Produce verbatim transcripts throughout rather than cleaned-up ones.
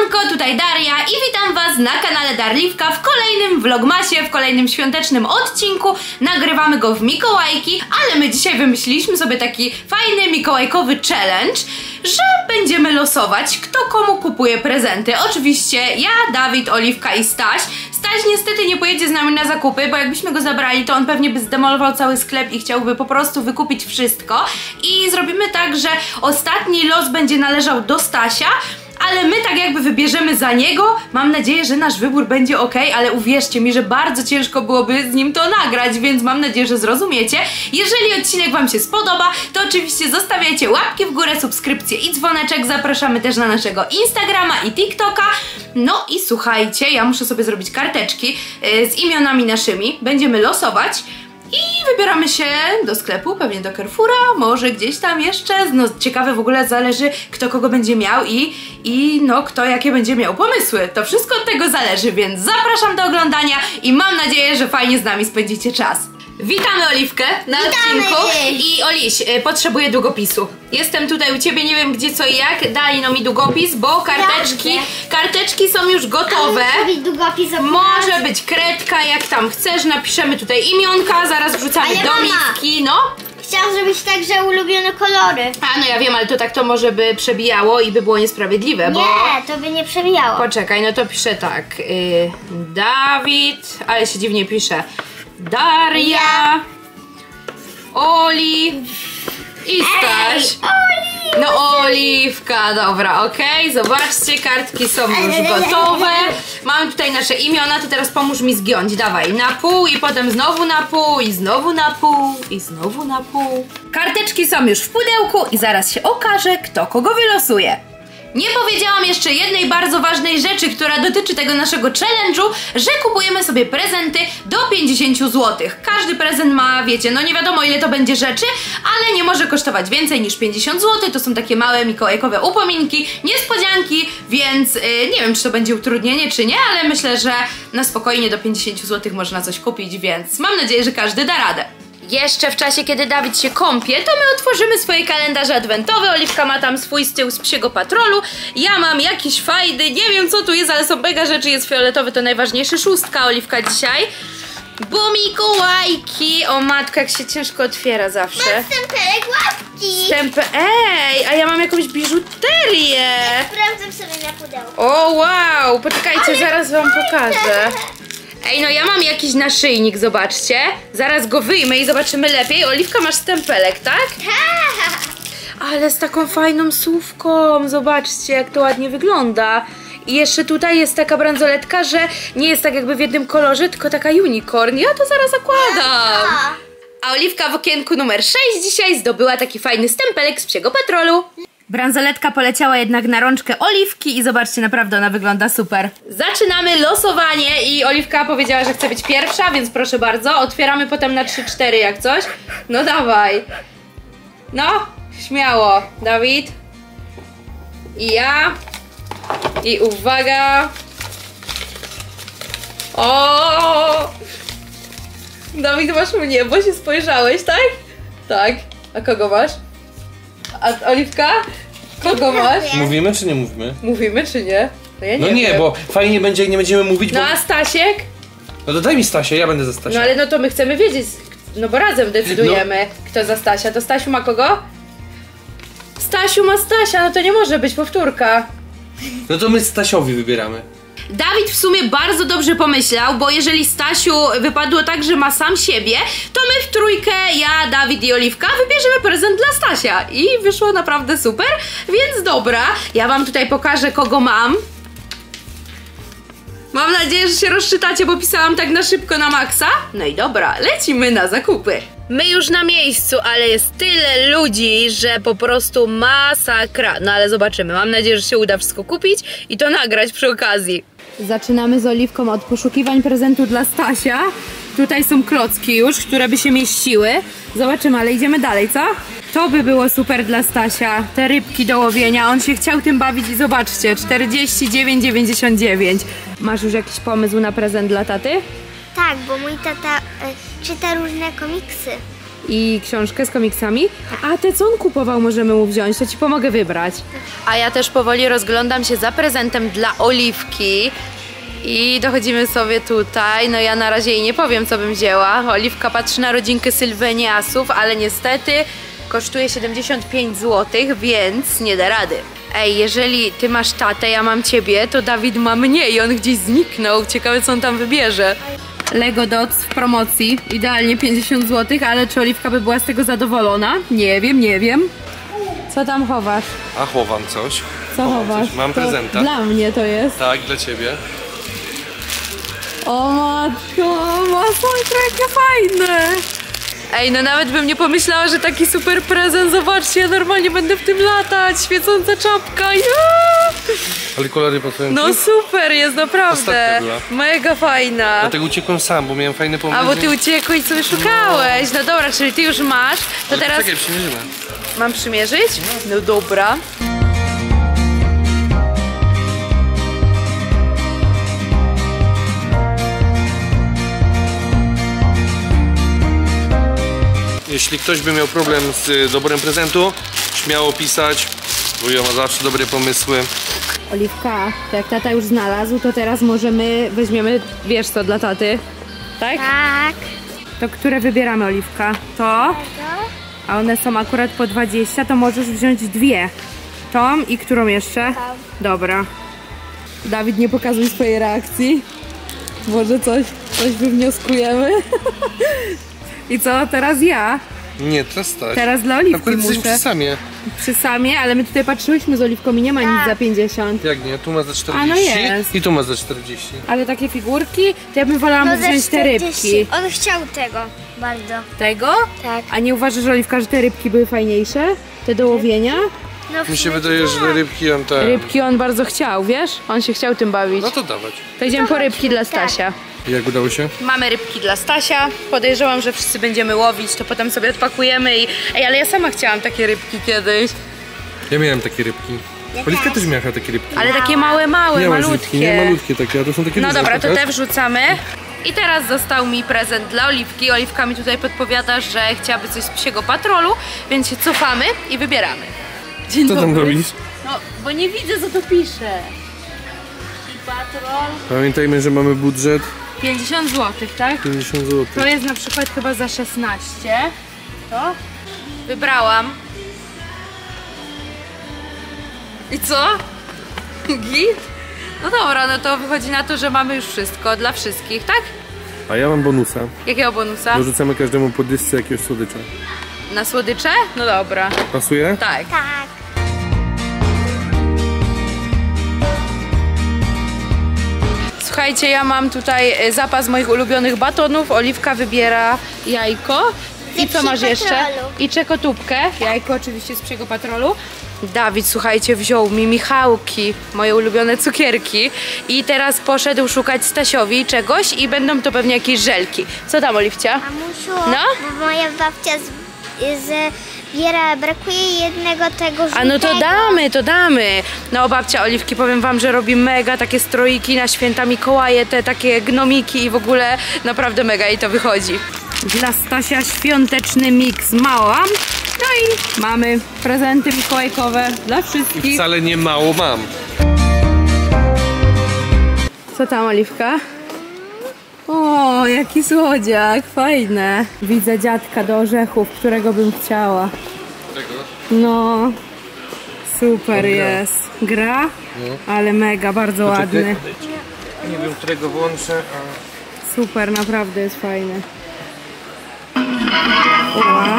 Siemanko, tutaj Daria i witam was na kanale Darliwka w kolejnym vlogmasie, w kolejnym świątecznym odcinku. Nagrywamy go w Mikołajki, ale my dzisiaj wymyśliliśmy sobie taki fajny mikołajkowy challenge, że będziemy losować, kto komu kupuje prezenty. Oczywiście ja, Dawid, Oliwka i Staś. Staś niestety nie pojedzie z nami na zakupy, bo jakbyśmy go zabrali, to on pewnie by zdemolował cały sklep i chciałby po prostu wykupić wszystko. I zrobimy tak, że ostatni los będzie należał do Stasia, ale my tak jakby wybierzemy za niego. Mam nadzieję, że nasz wybór będzie ok, ale uwierzcie mi, że bardzo ciężko byłoby z nim to nagrać, więc mam nadzieję, że zrozumiecie. Jeżeli odcinek wam się spodoba, to oczywiście zostawiajcie łapki w górę, subskrypcję i dzwoneczek. Zapraszamy też na naszego Instagrama i TikToka. No i słuchajcie, ja muszę sobie zrobić karteczki yy, z imionami naszymi. Będziemy losować i wybieramy się do sklepu, pewnie do Carrefoura, może gdzieś tam jeszcze. No ciekawe, w ogóle zależy, kto kogo będzie miał i, i no kto jakie będzie miał pomysły. To wszystko od tego zależy, więc zapraszam do oglądania i mam nadzieję, że fajnie z nami spędzicie czas. Witamy Oliwkę na Witamy. odcinku. I Oliś, y, potrzebuję długopisu. Jestem tutaj u ciebie, nie wiem gdzie, co i jak. Dali no mi długopis, bo karteczki, karteczki są już gotowe. Być długopis Może być kredka, jak tam chcesz. Napiszemy tutaj imionka, zaraz wrzucamy Ale do mama, miski, no. chciałam zrobić tak, że ulubione kolory. A no ja wiem, ale to tak to może by przebijało i by było niesprawiedliwe, bo... Nie, to by nie przebijało. Poczekaj, no to piszę tak. Yy, Dawid, ale się dziwnie pisze. Daria, Oli i Staś. Oli! No Oliwka, dobra, okej, okay. Zobaczcie, kartki są już gotowe. Mamy tutaj nasze imiona, to teraz pomóż mi zgiąć, dawaj, na pół i potem znowu na pół i znowu na pół i znowu na pół. Karteczki są już w pudełku i zaraz się okaże, kto kogo wylosuje. Nie powiedziałam jeszcze jednej bardzo ważnej rzeczy, która dotyczy tego naszego challenge'u, że kupujemy sobie prezenty do pięćdziesięciu złotych. Każdy prezent ma, wiecie, no nie wiadomo ile to będzie rzeczy, ale nie może kosztować więcej niż pięćdziesiąt złotych. To są takie małe mikołajkowe upominki, niespodzianki, więc yy, nie wiem, czy to będzie utrudnienie, czy nie, ale myślę, że na spokojnie do pięćdziesięciu złotych można coś kupić, więc mam nadzieję, że każdy da radę. Jeszcze w czasie, kiedy Dawid się kąpie, to my otworzymy swoje kalendarze adwentowe. Oliwka ma tam swój z tyłu z psiego patrolu. Ja mam jakiś fajny, nie wiem co tu jest, ale są mega rzeczy. Jest fioletowy, to najważniejszy. Szóstka Oliwka dzisiaj. Bo Mikołajki. O matko, jak się ciężko otwiera zawsze. Mam stempelek łapki. Stempel. Ej, a ja mam jakąś biżuterię. Sprawdzam sobie na pudełku. O wow, poczekajcie, zaraz wam pokażę. Ej, no ja mam jakiś naszyjnik, zobaczcie. Zaraz go wyjmę i zobaczymy lepiej. Oliwka, masz stempelek, tak? Tak. Ale z taką fajną słówką. Zobaczcie, jak to ładnie wygląda. I jeszcze tutaj jest taka bransoletka, że nie jest tak jakby w jednym kolorze, tylko taka unicorn. Ja to zaraz zakładam. A Oliwka w okienku numer sześć dzisiaj zdobyła taki fajny stempelek z psiego patrolu. Bransoletka poleciała jednak na rączkę Oliwki i zobaczcie, naprawdę ona wygląda super. Zaczynamy losowanie i Oliwka powiedziała, że chce być pierwsza, więc proszę bardzo, otwieramy potem na trzy cztery jak coś. No dawaj. No, śmiało. Dawid. I ja. I uwaga. O! Dawid, masz mnie, bo się spojrzałeś, tak? Tak. A kogo masz? A Oliwka? Kogo masz? Mówimy czy nie mówimy? Mówimy czy nie? No, ja nie No nie, wiem. bo fajnie będzie jak nie będziemy mówić, No bo... a Stasiek? No to daj mi Stasia, ja będę za Stasia. No ale no to my chcemy wiedzieć, no bo razem decydujemy, no. Kto za Stasia. To Stasiu ma kogo? Stasiu ma Stasia, no to nie może być powtórka. No to my Stasiowi wybieramy. Dawid w sumie bardzo dobrze pomyślał, bo jeżeli Stasiu wypadło tak, że ma sam siebie, to my w trójkę, ja, Dawid i Oliwka, wybierzemy prezent dla Stasia. I wyszło naprawdę super, więc dobra, ja wam tutaj pokażę, kogo mam. Mam nadzieję, że się rozczytacie, bo pisałam tak na szybko na maksa. No i dobra, lecimy na zakupy. My już na miejscu, ale jest tyle ludzi, że po prostu masakra. No ale zobaczymy, mam nadzieję, że się uda wszystko kupić i to nagrać przy okazji. Zaczynamy z Oliwką od poszukiwań prezentu dla Stasia. Tutaj są klocki już, które by się mieściły. Zobaczymy, ale idziemy dalej, co? To by było super dla Stasia. Te rybki do łowienia, on się chciał tym bawić i zobaczcie, czterdzieści dziewięć dziewięćdziesiąt dziewięć. Masz już jakiś pomysł na prezent dla taty? Tak, bo mój tata y, czyta różne komiksy. i książkę z komiksami. A te, co on kupował, możemy mu wziąć, to ci pomogę wybrać. A ja też powoli rozglądam się za prezentem dla Oliwki. I dochodzimy sobie tutaj, no ja na razie jej nie powiem, co bym wzięła. Oliwka patrzy na rodzinkę Sylweniasów, ale niestety kosztuje siedemdziesiąt pięć złotych, więc nie da rady. Ej, jeżeli ty masz tatę, ja mam ciebie, to Dawid ma mnie i on gdzieś zniknął. Ciekawe, co on tam wybierze. Lego Dots w promocji, idealnie pięćdziesiąt złotych, ale czy Oliwka by była z tego zadowolona? Nie wiem, nie wiem. Co tam chowasz? A chowam coś. Co Chowam chowasz? coś. Mam To prezenta. dla mnie to jest. Tak, dla ciebie. O matko, masakra, jakie fajne! Ej, no nawet bym nie pomyślała, że taki super prezent, zobaczcie, ja normalnie będę w tym latać, świecąca czapka, ja! Ale kolory pasują No ci? super jest, naprawdę, Ostatnia była. mega fajna. Dlatego uciekłem sam, bo miałem fajny pomysł. A bo ty uciekłeś i sobie szukałeś, no dobra, czyli ty już masz, to Ale teraz Czekaj, przymierzymy. mam przymierzyć? No dobra. Jeśli ktoś by miał problem z y, doborem prezentu, śmiało pisać, bo ja ma zawsze dobre pomysły. Oliwka, to jak tata już znalazł, to teraz możemy, weźmiemy, wiesz co, dla taty, tak? Tak. To które wybieramy, Oliwka? To? A one są akurat po dwadzieścia, to możesz wziąć dwie. Tą i którą jeszcze? Dobra. Dawid, nie pokazuj swojej reakcji. Może coś, coś wywnioskujemy. I co, teraz ja? Nie, teraz stać. Teraz dla Oliwki Akurat jesteś muszę. przy samie. Przy samie, ale my tutaj patrzyłyśmy z Oliwką i nie ma nic za pięćdziesiąt. Jak nie? Tu ma za czterdzieści A, no jest. i tu ma za czterdzieści. Ale takie figurki, to ja bym wolała No mu za wziąć te rybki. czterdzieści. On chciał tego bardzo. Tego? Tak. A nie uważasz, że Oliwka, że te rybki były fajniejsze? Te do łowienia? No, w Mi się sumie wydaje, to że tak. te rybki on te... Rybki on bardzo chciał, wiesz? On się chciał tym bawić. No to dawać. To idziemy po rybki dla Stasia. Jak udało się? Mamy rybki dla Stasia. Podejrzewam, że wszyscy będziemy łowić, to potem sobie odpakujemy i... Ej, ale ja sama chciałam takie rybki kiedyś. Ja miałem takie rybki. Oliwka też miała takie rybki. Ale takie małe, małe, Miałaś malutkie. rybki, nie malutkie takie, a to są takie No duże, dobra, to pokaż. te wrzucamy. I teraz został mi prezent dla Oliwki. Oliwka mi tutaj podpowiada, że chciałaby coś z Psiego Patrolu, więc się cofamy i wybieramy. Dzień Co tam dobry. robisz? No, bo nie widzę, co tu pisze. Psi Patrol. Pamiętajmy, że mamy budżet pięćdziesiąt złotych, tak? pięćdziesiąt złotych. To jest na przykład chyba za szesnaście. To? Wybrałam. I co? Git? No dobra, no to wychodzi na to, że mamy już wszystko dla wszystkich, tak? A ja mam bonusa. Jakiego bonusa? Dorzucamy każdemu po dysce jakiegoś słodycza. Na słodycze? No dobra. Pasuje? Tak. Tak. Słuchajcie, ja mam tutaj e, zapas moich ulubionych batonów. Oliwka wybiera jajko. I Ze co masz Psi jeszcze? Patrolu. I czekotubkę. Jajko oczywiście z Psiego Patrolu. Dawid, słuchajcie, wziął mi Michałki, moje ulubione cukierki. I teraz poszedł szukać Stasiowi czegoś i będą to pewnie jakieś żelki. Co tam, Oliwcia? Mamusiu, No? bo moja babcia z, zbiera, brakuje jednego tego żółtego. A no to damy, to damy. No babcia Oliwki, powiem wam, że robi mega takie stroiki na święta Mikołaje, te takie gnomiki i w ogóle naprawdę mega i to wychodzi. Dla Stasia świąteczny miks małam. No i mamy prezenty mikołajkowe dla I wszystkich. wcale nie mało mam. Co tam, Oliwka? O, jaki słodziak, fajne. Widzę dziadka do orzechów, którego bym chciała. Czego? No, super gra. jest. Gra? No. Ale mega, bardzo ładny. Nie wiem, którego włączę, a... Super, naprawdę jest fajny. Ua.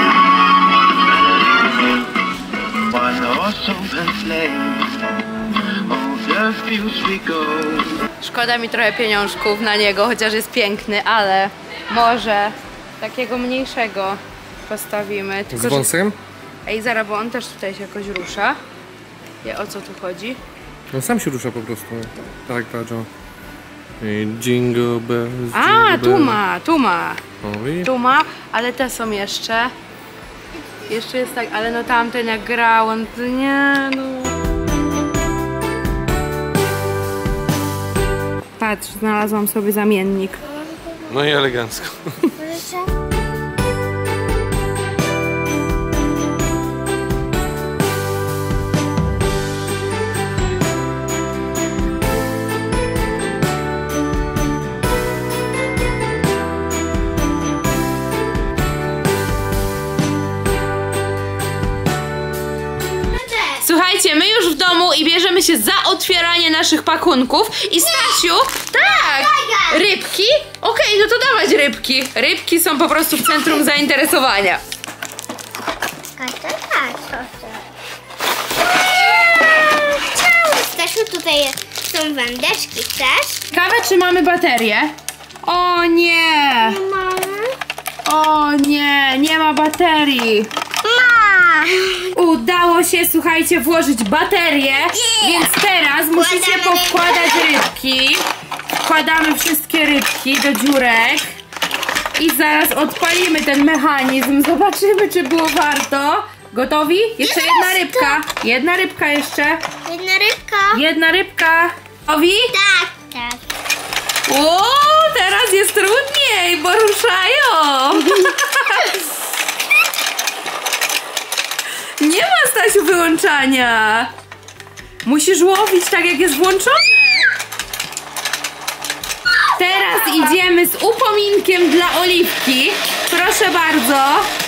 Szkoda mi trochę pieniążków na niego, chociaż jest piękny, ale może takiego mniejszego postawimy. Z Tylko, że... wąsem? Ej, zaraz, bo on też tutaj się jakoś rusza. Wie, o co tu chodzi? No sam się rusza po prostu. Tak, patrz o. I jingle bells, A, jingle tu bells. ma, tu ma. O, widzisz? Tu ma, ale te są jeszcze. Jeszcze jest tak, ale no tamten jak grał, on to nie, no. Patrz, znalazłam sobie zamiennik. No i elegancko. Proszę. bierzemy się za otwieranie naszych pakunków. I Stasiu, tak, rybki? Okej, okay, no to dawać rybki. Rybki są po prostu w centrum zainteresowania. Stasiu, tutaj są wędeczki, chcesz? Ciekawe, czy mamy baterię? O nie! Nie mamy. O nie, nie ma baterii. Ma! Udało się, słuchajcie, włożyć baterię, yeah. Więc teraz musicie Wkładamy powkładać rybki. Wkładamy wszystkie rybki do dziurek i zaraz odpalimy ten mechanizm. Zobaczymy, czy było warto. Gotowi? Jeszcze Jest jedna rybka. Jedna rybka jeszcze. Jedna rybka. Jedna rybka. Gotowi? Tak, tak. O, teraz jest trudniej, bo ruszają. Nie ma, Stasiu, wyłączania. Musisz łowić tak, jak jest włączone. Teraz idziemy z upominkiem dla Oliwki. Proszę bardzo.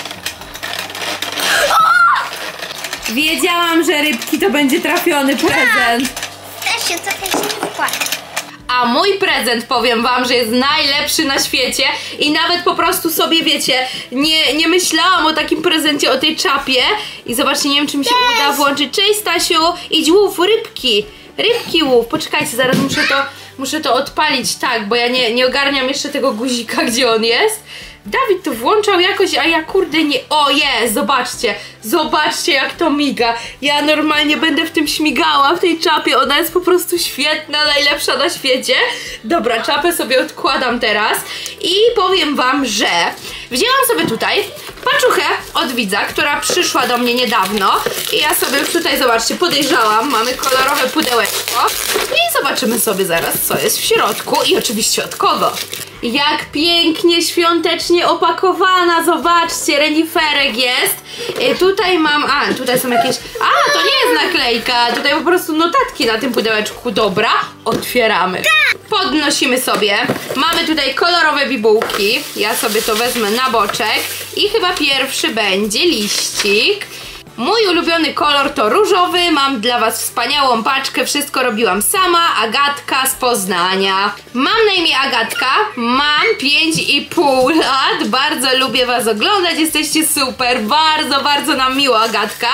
Wiedziałam, że rybki to będzie trafiony prezent. Stasiu, trochę się nie wkłada. A mój prezent, powiem wam, że jest najlepszy na świecie i nawet po prostu sobie, wiecie, nie, nie myślałam o takim prezencie, o tej czapie. I zobaczcie, nie wiem, czy mi się Cześć. uda włączyć. Cześć, Stasiu, idź łów rybki. Rybki łów. Poczekajcie, zaraz muszę to, muszę to odpalić, tak, bo ja nie, nie ogarniam jeszcze tego guzika, gdzie on jest. Dawid to włączał jakoś, a ja kurde nie... O jest, zobaczcie, zobaczcie jak to miga. Ja normalnie będę w tym śmigała, w tej czapie, ona jest po prostu świetna, najlepsza na świecie. Dobra, czapę sobie odkładam teraz i powiem wam, że wzięłam sobie tutaj paczuchę od widza, która przyszła do mnie niedawno i ja sobie już tutaj, zobaczcie, podejrzałam, mamy kolorowe pudełeczko i zobaczymy sobie zaraz, co jest w środku i oczywiście od kogo. Jak pięknie, świątecznie opakowana, zobaczcie, reniferek jest. I tutaj mam, a tutaj są jakieś, a to nie jest naklejka, tutaj po prostu notatki na tym pudełeczku. Dobra, otwieramy. Podnosimy sobie, mamy tutaj kolorowe bibułki, ja sobie to wezmę na boczek i chyba pierwszy będzie liścik. Mój ulubiony kolor to różowy, mam dla was wspaniałą paczkę, wszystko robiłam sama, Agatka z Poznania. Mam na imię Agatka, mam pięć i pół lat, bardzo lubię was oglądać, jesteście super, bardzo, bardzo nam miło, Agatka.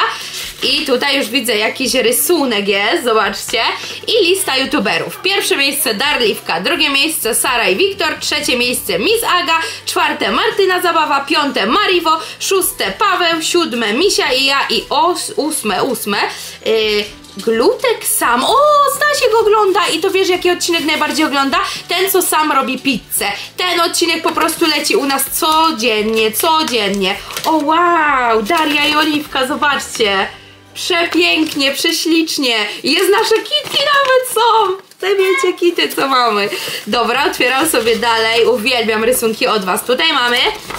I tutaj już widzę jakiś rysunek jest, zobaczcie. I lista youtuberów. Pierwsze miejsce Darliwka, drugie miejsce Sara i Wiktor, trzecie miejsce Miss Aga, czwarte Martyna Zabawa, piąte Mariwo, szóste Paweł, siódme Misia i ja i os, ósme, ósme yy, Glutek Sam. O, Stasiek ogląda i to wiesz, jaki odcinek najbardziej ogląda? Ten, co sam robi pizzę. Ten odcinek po prostu leci u nas codziennie, codziennie. O wow, Daria i Oliwka, zobaczcie. Przepięknie, prześlicznie. Jest nasze kitki nawet są. Te wiecie kity, co mamy. Dobra, otwieram sobie dalej. Uwielbiam rysunki od was. Tutaj mamy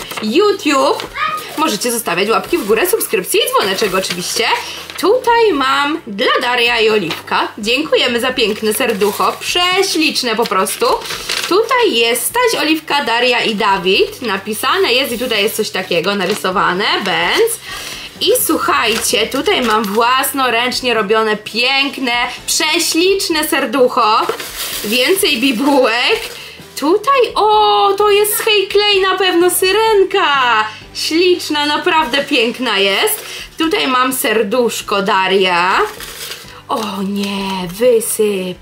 YouTube. Możecie zostawiać łapki w górę, subskrypcje i dzwoneczek oczywiście. Tutaj mam dla Daria i Oliwka. Dziękujemy za piękne serducho. Prześliczne po prostu. Tutaj jest Staś, Oliwka, Daria i Dawid. Napisane jest i tutaj jest coś takiego narysowane. Benz. I słuchajcie, tutaj mam własnoręcznie robione piękne, prześliczne serducho. Więcej bibułek. Tutaj, o, to jest z Hej Klej na pewno syrenka. Śliczna, naprawdę piękna jest. Tutaj mam serduszko Daria. O nie, wysyp.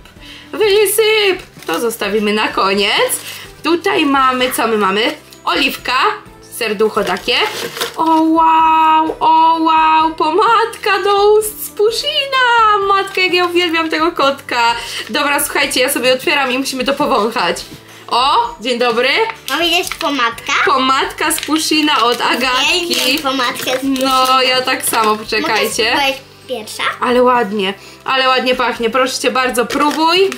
Wysyp. To zostawimy na koniec. Tutaj mamy, co my mamy? Oliwka. Serducho takie. O wow, o wow, pomadka do ust z Pushina. Matka, jak ja uwielbiam tego kotka. Dobra, słuchajcie, ja sobie otwieram i musimy to powąchać. O, dzień dobry. Mam widać pomadka? Pomadka z Pushina od Agatki. Pomadkę z No, ja tak samo, poczekajcie. Mogę pierwsza? Ale ładnie, ale ładnie pachnie. Proszę cię bardzo, próbuj.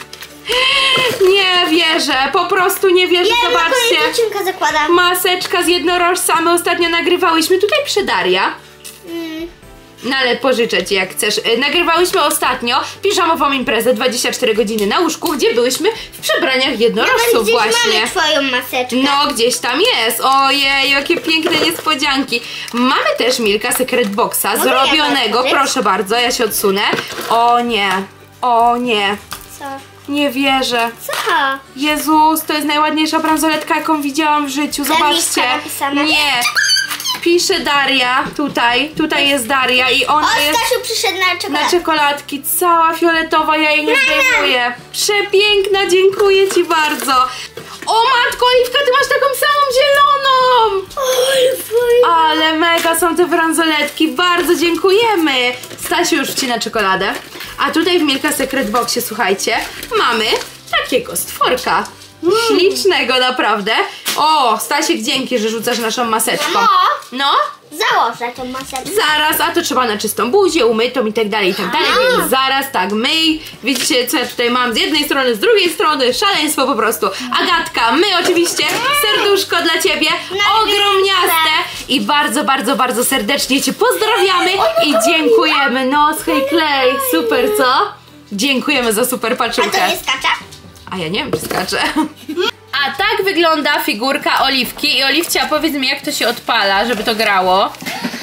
Nie wierzę, po prostu nie wierzę, ja zobaczcie. odcinka zakładam. Maseczka z jednorożca, my ostatnio nagrywałyśmy tutaj przy Daria. Mm. No ale pożyczę ci jak chcesz. Nagrywałyśmy ostatnio piżamową imprezę dwadzieścia cztery godziny na łóżku, gdzie byłyśmy w przebraniach jednorożców gdzieś właśnie. mamy twoją maseczkę. No, gdzieś tam jest. Ojej, jakie piękne niespodzianki. Mamy też Milka Secret Boxa Mogę zrobionego. ja Proszę bardzo, ja się odsunę. O nie. O nie, Co? nie wierzę. Co? Jezus, to jest najładniejsza bransoletka, jaką widziałam w życiu. Zobaczcie. Darliwka napisane. Nie. Pisze Daria, tutaj, tutaj jest Daria i ona O, jest Stasiu przyszedł na na czekoladę. czekoladki, cała fioletowa, ja jej nie zdejmuję. Przepiękna, dziękuję ci bardzo. O matko, Oliwka, ty masz taką samą zieloną. Ale mega są te bransoletki, bardzo dziękujemy. Stasiu już wcina czekoladę. A tutaj w Milka Secret Boxie, słuchajcie, mamy takiego stworka. Ślicznego naprawdę. O, Stasiek, dzięki, że rzucasz naszą maseczką. Mamo. No? Założę tą maseczkę. Zaraz, a to trzeba na czystą buzię, umytą i tak dalej, i tak dalej, więc zaraz tak myj. Widzicie, co ja tutaj mam z jednej strony, z drugiej strony, szaleństwo po prostu. Agatka, my oczywiście, serduszko dla ciebie, ogromniaste i bardzo, bardzo, bardzo serdecznie cię pozdrawiamy i dziękujemy. No, hej Klej, super, co? Dziękujemy za super A paczulkę. to nie skacze? A ja nie wiem, czy skaczę. A tak wygląda figurka Oliwki. I Oliwcia, powiedz mi, jak to się odpala, żeby to grało.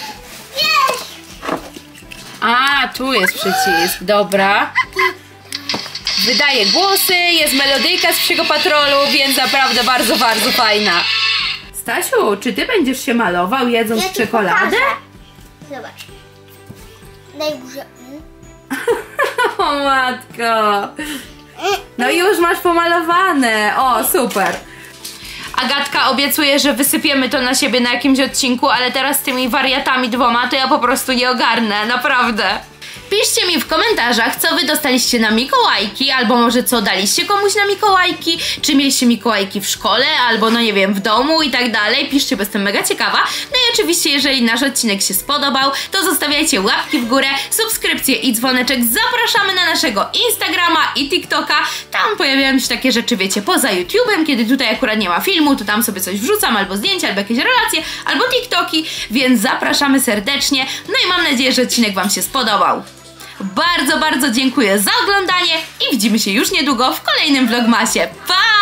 A, tu jest przycisk, dobra. Wydaje głosy, jest melodyjka z Psiego Patrolu, więc naprawdę bardzo, bardzo fajna. Stasiu, czy ty będziesz się malował jedząc Ja ci czekoladę? pokażę. Zobacz. Daj górze. O matko. No już masz pomalowane. O, super. Agatka obiecuje, że wysypiemy to na siebie na jakimś odcinku, ale teraz z tymi wariatami dwoma to ja po prostu nie ogarnę, naprawdę. Piszcie mi w komentarzach, co wy dostaliście na Mikołajki, albo może co daliście komuś na Mikołajki, czy mieliście Mikołajki w szkole, albo no nie wiem, w domu i tak dalej. Piszcie, bo jestem mega ciekawa. No i oczywiście, jeżeli nasz odcinek się spodobał, to zostawiajcie łapki w górę, subskrypcje i dzwoneczek. Zapraszamy na naszego Instagrama i TikToka. Tam pojawiają się takie rzeczy, wiecie, poza YouTube'em, kiedy tutaj akurat nie ma filmu, to tam sobie coś wrzucam, albo zdjęcia, albo jakieś relacje, albo TikToki, więc zapraszamy serdecznie. No i mam nadzieję, że odcinek wam się spodobał. Bardzo, bardzo dziękuję za oglądanie i widzimy się już niedługo w kolejnym vlogmasie. Pa!